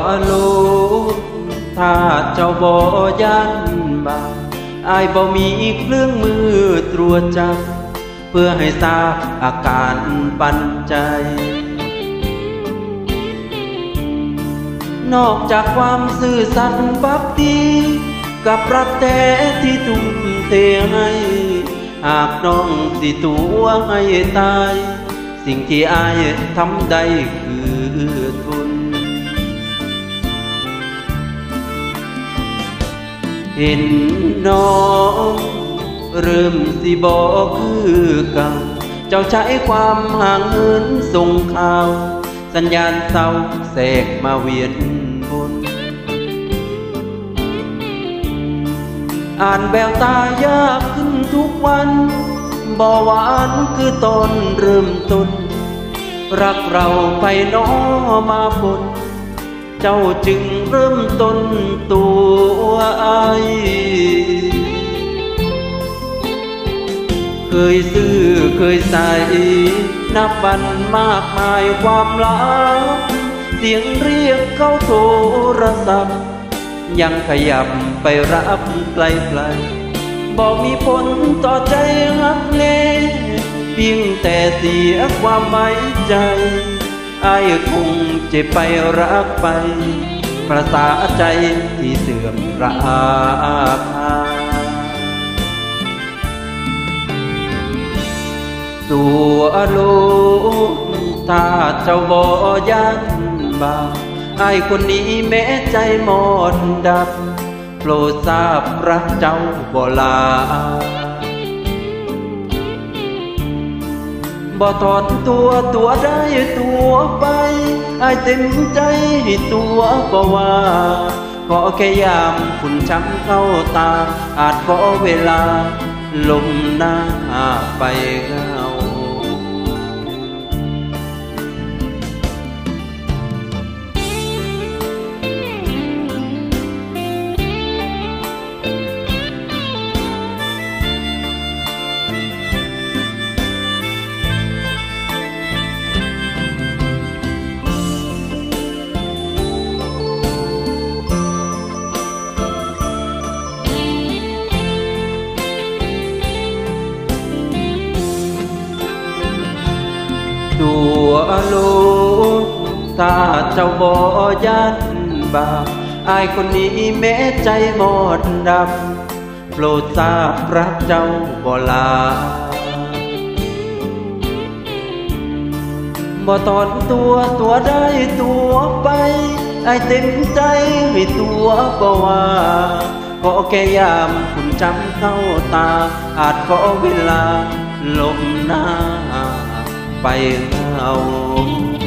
โลกถ้าเจ้าบ่ยันบาอายบ่มีเครื่องมือตรวจจับเพื่อให้ทราบอาการปันใจนอกจากความซื่อสัตย์ภักดีกับรักแท้ที่ทุ่มเทให้หากน้องสิตัวให้ตายสิ่งที่อายทำได้คือทุนเห็นน้องเริ่มสิบอกคือเก่าเจ้าใช้ความห่างเหินส่งข่าวสัญญาณเศร้าแทรกมาเวียนวนอ่านแววตายากขึ้นทุกวันบ่หวานคือตอนเริ่มต้นรักเราไปน้อมาบนเจ้าจึงเริ่มต้นตัวอายเคยซื้อเคยใส่นับวันมากมายความลับเสียงเรียกเข้าโทรศัพท์ยังขยับไปรับไกลๆบอกมีผลต่อใจหักแน่เพียงแต่เสียความไว้ใจอายคงจะไปรักไปประสาใจที่เสื่อมราคาตัวโลกถ้าเจ้าบ่ยันบาอายคนนี้แม้ใจหมดดับโปรดทราบรักเจ้าบ่ลาบ่ถอนตัวได้ตัวไปอายเต็มใจให้ตัวก็ว่าขอแค่ยามฝุ่นช้ำเข้าตาอาจขอเวลาลมหน้าไปเงาตัวโลกถ้าเจ้าบ่ยันบาอายคนนี้แม้ใจหมดดำโปรดทราบรักเจ้าบ่ลาบ่ถอนตัวได้ตัวไปอายเต็มใจให้ตัวก็ว่าขอแค่ยามฝุ่นจำเข้าตาอาจขอเวลาลมหน้าไปเงา